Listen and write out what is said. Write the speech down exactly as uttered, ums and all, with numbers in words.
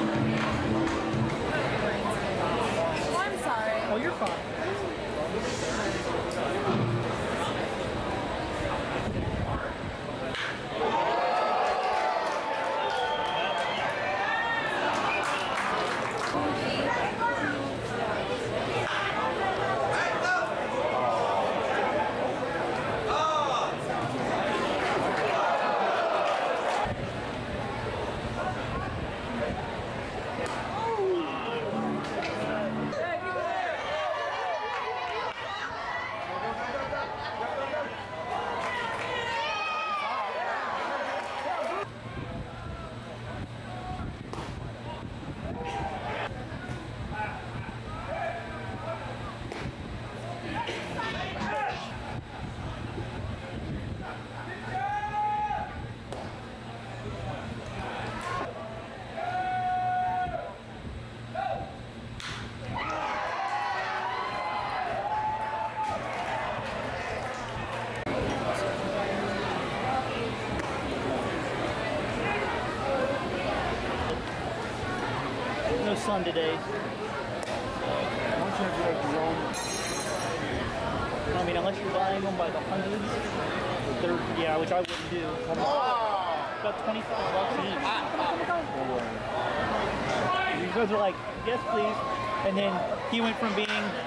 Oh, I'm sorry. Oh, you're fine. No sun today. I mean, unless you're buying them by the hundreds, they're, yeah, which I wouldn't do. About twenty-five bucks each. You guys are like, yes, please. And then he went from being